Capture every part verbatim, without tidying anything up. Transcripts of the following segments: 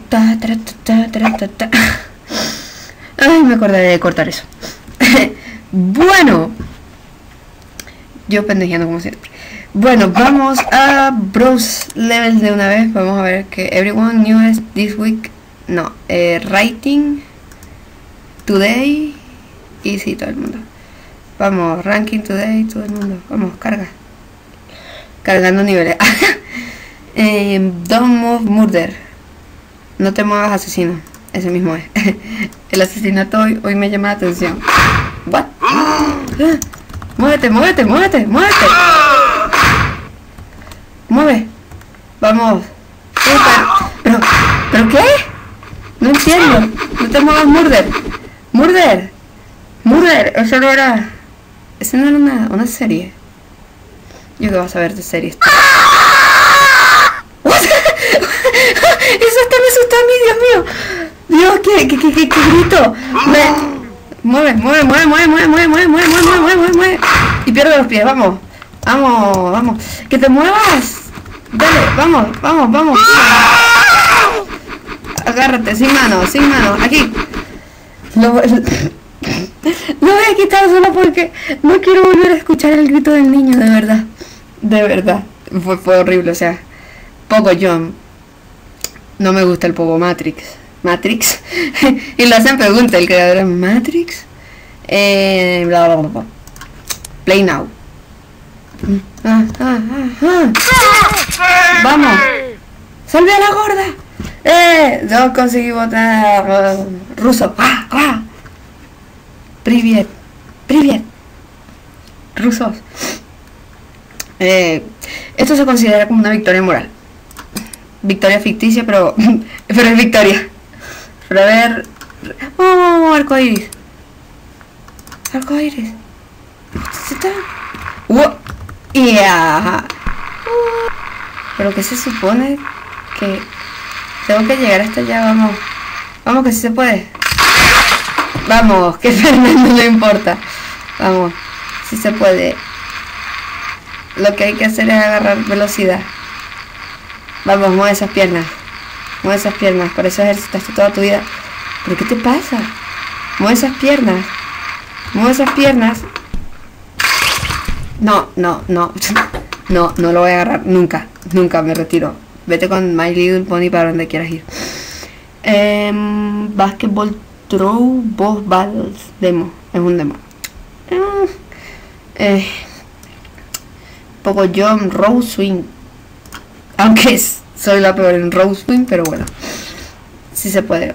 Ta, ta, ta, ta, ta, ta. Ay, me acordaré de cortar eso. Bueno, yo pendejeando como siempre. Bueno, vamos a browse levels de una vez. Vamos a ver que everyone newest this week. No, eh, writing today. Y sí, todo el mundo. Vamos, ranking today, todo el mundo. Vamos, carga. Cargando niveles. eh, Don't move murder. No te muevas, asesino. Ese mismo es. El asesinato hoy, hoy me llama la atención. What? Muévete, muévete, muévete, muévete. Mueve. Vamos. Pero, ¿pero qué? No entiendo. No te muevas, murder. Murder. Murder. Eso no era... Eso no era una, una serie. Yo que vas a ver de series. Eso hasta me asustó a mí, Dios mío. Dios, qué, qué, qué, qué, qué grito. Me... Mueve, mueve, mueve, mueve, mueve, mueve, mueve, mueve, mueve, mueve, mueve, mueve. Y pierdo los pies, vamos. Vamos, vamos. Que te muevas. Dale, vamos, vamos, vamos. Agárrate, sin mano, sin mano. Aquí. Lo, lo voy a quitar solo porque no quiero volver a escuchar el grito del niño, de verdad. De verdad. Fue, fue horrible, o sea. Poco John. No me gusta el Pogo Matrix. Matrix. Y le hacen pregunta, el creador es Matrix. Eh, bla, bla, bla, bla. Play now. Ah, ah, ah, ah. Vamos. Salve a la gorda. Eh, yo conseguí votar uh, ruso. Ah, ah. Privet. Privet. Rusos. Eh, esto se considera como una victoria moral. Victoria ficticia, pero pero es victoria. Pero a ver. Oh, arcoiris. Arcoiris. ¿Se está? ¡Wow! Yeah. Pero que se supone que tengo que llegar hasta allá, vamos. Vamos que sí se puede. Vamos, que Fernando no importa. Vamos, sí se puede. Lo que hay que hacer es agarrar velocidad. Vamos, mueve esas piernas. Mueve esas piernas. Por eso ejercitaste toda tu vida. ¿Pero qué te pasa? Mueve esas piernas. Mueve esas piernas. No, no, no. No, no lo voy a agarrar. Nunca. Nunca me retiro. Vete con My Little Pony para donde quieras ir. Eh, Basketball Throw Boss Battles. Demo. Es un demo. Eh, eh, Poco Jump Row Swing. Aunque soy la peor en Row Swing, pero bueno. Sí se puede.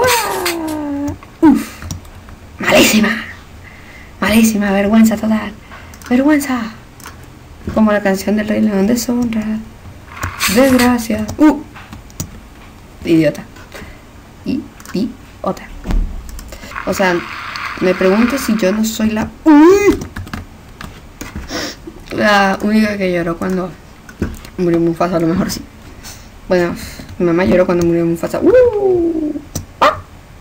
Uf. Malísima. Malísima. Vergüenza total. Vergüenza. Como la canción del Rey León. Deshonra. Desgracia. Uh. Idiota. Idiota. O sea, me pregunto si yo no soy la... Uh, la única que lloró cuando murió Mufasa. A lo mejor sí. Bueno, mi mamá lloró cuando murió Mufasa. Uh. ¡Ah!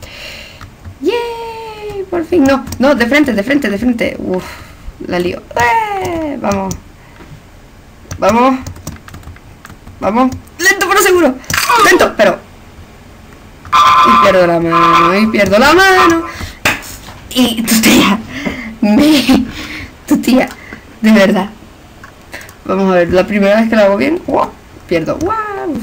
¡Yay! Por fin. No, no, de frente, de frente, de frente. Uf, la lío. ¡Eh! Vamos. Vamos. Vamos. Lento pero seguro. Lento, pero... Y pierdo la mano. Y pierdo la mano. Y tu tía. Me... Tu tía. De verdad. Vamos a ver. La primera vez que lo hago bien. ¡Wow! Pierdo. ¡Wow!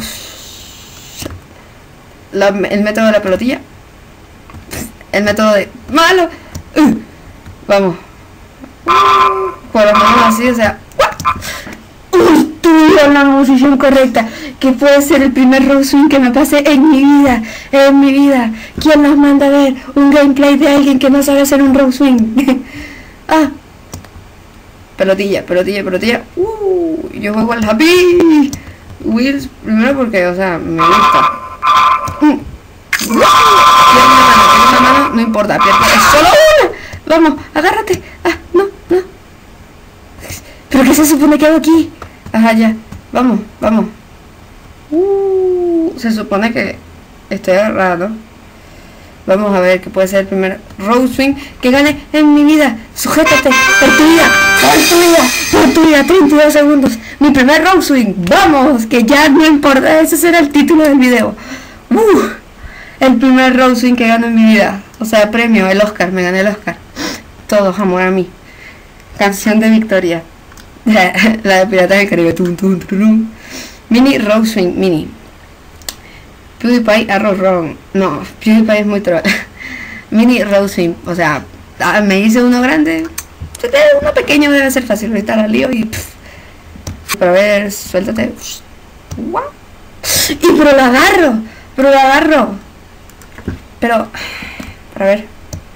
La, el método de la pelotilla. El método de... ¡Malo! Uh, vamos. Por lo menos así, o sea... ¡Uy! Estuve en la posición correcta. Que puede ser el primer row swing que me pase en mi vida. En mi vida. ¿Quién nos manda a ver un gameplay de alguien que no sabe hacer un row swing? Ah. Pelotilla, pelotilla, pelotilla. Uh, yo juego al Happy Wheels primero porque, o sea, me gusta. Uh. Pierdo una mano, pierdo una mano, no importa, pierdo, es solo una. Vamos, agárrate. Ah, no, no. ¿Pero qué se supone que hago aquí? Ajá, ya. Vamos, vamos. Uh, se supone que estoy agarrado. Vamos a ver que puede ser el primer row swing que gane en mi vida. Sujétate, por tu vida, por tu vida, por tu vida. treinta y dos segundos. Mi primer row swing. Vamos, que ya no importa. Ese será el título del video. Uh, el primer Road Swing que gano en mi vida. O sea, premio, el Oscar, me gané el Oscar. Todos amor a mí. Canción de victoria. La de Piratas del Caribe. Tum, tum, tum, tum. Mini Road Swing, mini. PewDiePie Arrow Wrong. No, PewDiePie es muy troll. Mini Road Swing. O sea, me hice uno grande. Uno pequeño debe ser fácil. Ahorita la lío y... Pff. Pero a ver, suéltate. Wow. Y pero lo agarro. Pero lo agarro. Pero... Para ver.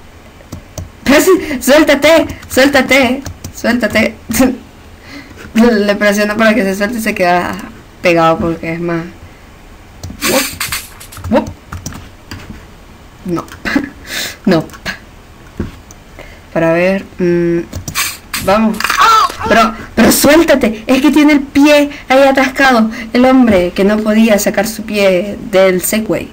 Suéltate. Suéltate. Suéltate. Le presiono para que se suelte y se queda pegado porque es más... No. No. Para ver... Mmm, vamos. Pero, pero suéltate. Es que tiene el pie ahí atascado. El hombre que no podía sacar su pie del Segway.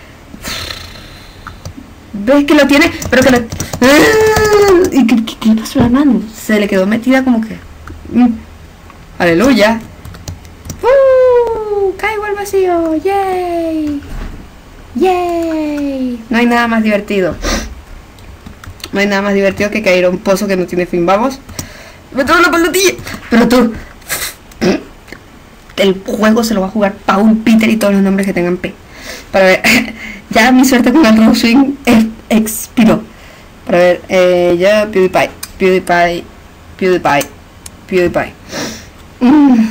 ¿Ves que lo tiene? Pero que lo... ¿Y qué, qué, qué le pasó a la mano? Se le quedó metida como que... Mm. Aleluya. Uh, caigo al vacío. Yay. Yay. No hay nada más divertido. No hay nada más divertido que caer a un pozo que no tiene fin. Vamos. Me tomo la pelotilla. Pero tú... El juego se lo va a jugar Paul, Peter y todos los nombres que tengan P. Para ver... Ya mi suerte con el Road Swing expiró. Para ver... Eh, ya PewDiePie. PewDiePie. PewDiePie. PewDiePie. Mm.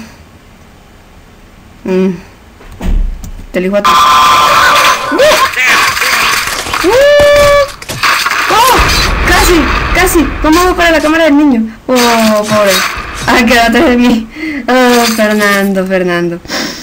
Mm. Te elijo a ti. Uh. Uh. ¡Oh! ¡Casi! ¡Casi! ¿Cómo hago para la cámara del niño? ¡Oh, pobre! ¡Ah, quédate de mí! ¡Oh, Fernando, Fernando!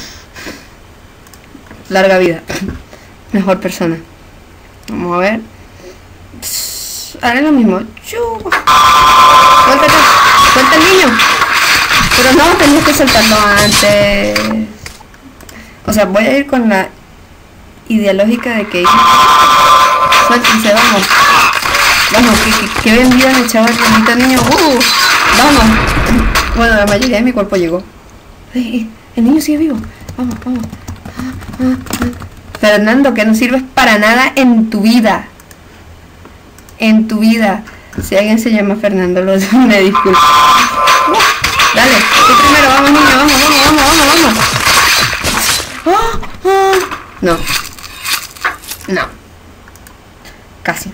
Larga vida. Mejor persona. Vamos a ver. Haré lo mismo. Suéltate. Suelta el niño. Pero no, tenías que soltarlo antes. O sea, voy a ir con la ideológica de que... Suéltense, vamos. Vamos, que, que, que vendida me echaba el bonito niño. Uh, vamos. Bueno, la mayoría de mi cuerpo llegó. Hey, el niño sigue vivo. Vamos, vamos. Fernando, que no sirves para nada en tu vida. En tu vida. Si alguien se llama Fernando, lo me disculpo. Uh, dale, tú primero, vamos niño, vamos, vamos, vamos, vamos, vamos. Oh, oh. No. No. Casi.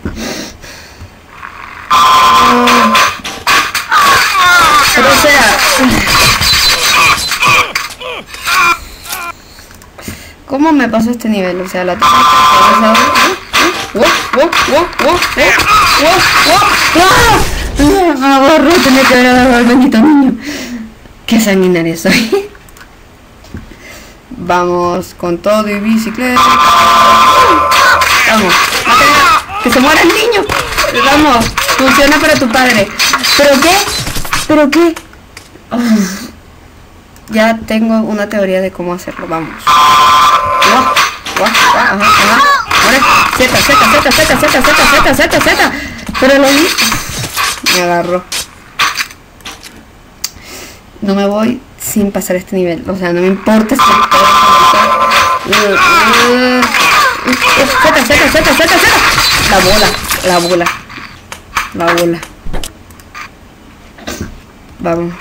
Oh. Pero o sea... ¿Cómo me pasó este nivel? O sea, la tengo que... Agarro, tenía que haber agarrado al bendito niño. Qué sanguinario soy. Vamos con todo y bicicleta. Vamos, que se muera el niño. Vamos, funciona para tu padre. ¿Pero qué? ¿Pero qué? Oh. Ya tengo una teoría de cómo hacerlo. Vamos. Guau, guau, guau, ajá, ajá. Ahora, zeta, zeta, zeta, zeta, zeta, zeta, zeta, zeta, zeta. Pero lo vi. Me agarró. No me voy sin pasar este nivel. O sea, no me importa si... Zeta, zeta, zeta, zeta, zeta. La bola, la bola. La bola. Vamos.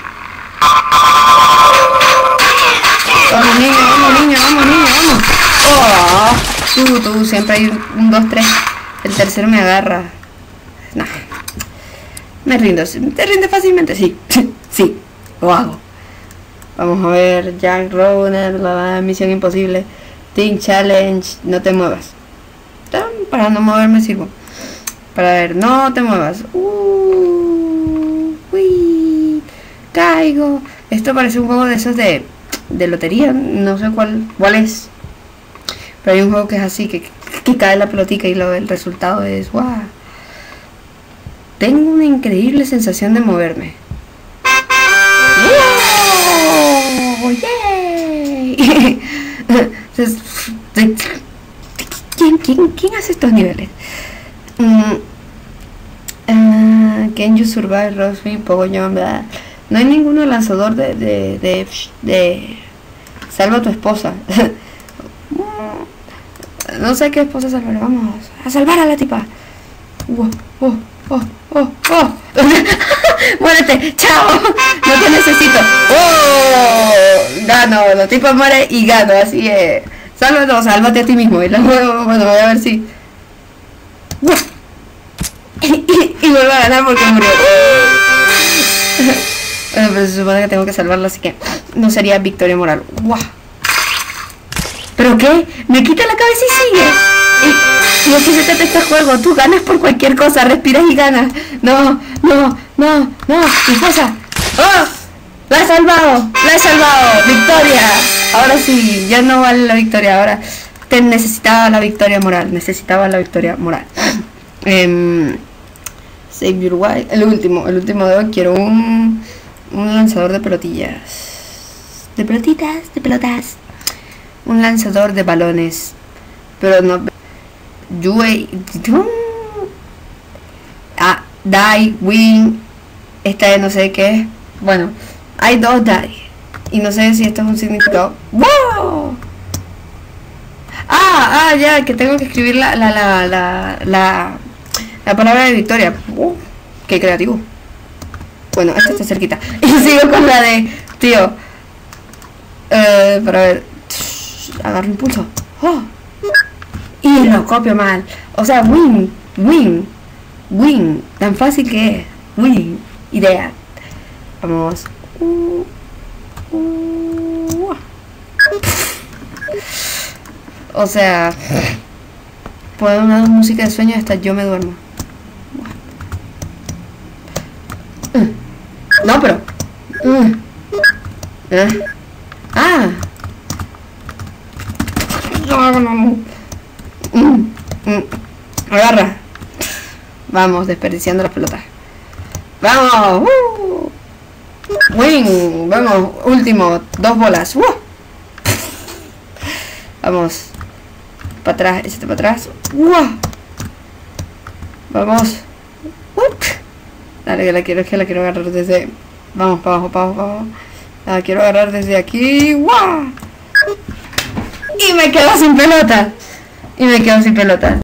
Vamos niño, vamos niño, vamos niño, vamos. Oh, tú, tú, siempre hay un, dos, tres. El tercero me agarra. Nah. Me rindo. ¿Te rinde fácilmente? Sí. Sí, lo hago. Vamos a ver. Jack Runner, la misión imposible. Team Challenge. No te muevas. Para no moverme sirvo. Para ver, no te muevas. Uh, uy, caigo. Esto parece un juego de esos de, de lotería. No sé cuál, cuál es. Pero hay un juego que es así, que, que cae la pelotica y lo, el resultado es wow. Tengo una increíble sensación de moverme. ¡Wow! ¡Yay! ¿Quién, quién, ¿Quién hace estos niveles? Mm, uh, Can you survive Rosby, Pogo John? No hay ninguno lanzador de, de, de, de Salva a tu esposa. No sé qué esposa salvar. Vamos a salvar a la tipa. Oh, oh, oh, oh, oh. Muérete, chao. No te necesito. Oh, gano. La tipa muere y gano. Así es. Sálvate, no, sálvate a ti mismo. Y luego, bueno, voy a ver si. Y, y, y vuelvo a ganar porque murió. Bueno, pero se supone que tengo que salvarlo, así que no sería victoria moral. ¡Guau! ¿Pero qué? Me quita la cabeza y sigue. Y, y es que se trata este juego. Tú ganas por cualquier cosa. Respiras y ganas. No, no, no, no. Mi esposa. ¡Oh! ¡La he salvado! ¡La he salvado! ¡Victoria! Ahora sí, ya no vale la victoria. Ahora te necesitaba la victoria moral. Necesitaba la victoria moral. Um, Save your wife. El último, el último de hoy. Quiero un, un lanzador de pelotillas. De pelotitas, de pelotas. Un lanzador de balones. Pero no. Yue. Ah, die, win. Esta de no sé qué es. Bueno, hay dos die. Y no sé si esto es un significado. ¡Wow! Ah, ah, ya, que tengo que escribir la, la, la, la, la, la palabra de victoria. Uh, qué creativo. Bueno, esta está cerquita. Y sigo con la de, tío. Eh, para ver. Agarro impulso. Oh. Y lo copio mal. O sea, win, win, win. Tan fácil que es. Win. Idea. Vamos. Uh, uh. O sea, puedo una música de sueño hasta yo me duermo. No, pero. Ah. Agarra. Vamos, desperdiciando las pelotas. Vamos. Uh. Win. Vamos. Último. Dos bolas. Uh. Vamos. Para atrás. Échate para atrás. Uh. Vamos. Uh. Dale, que la quiero, que la quiero agarrar desde. Vamos, para abajo, para abajo, para abajo. La quiero agarrar desde aquí. ¡Wow! Y me quedo sin pelota. Y me quedo sin pelota.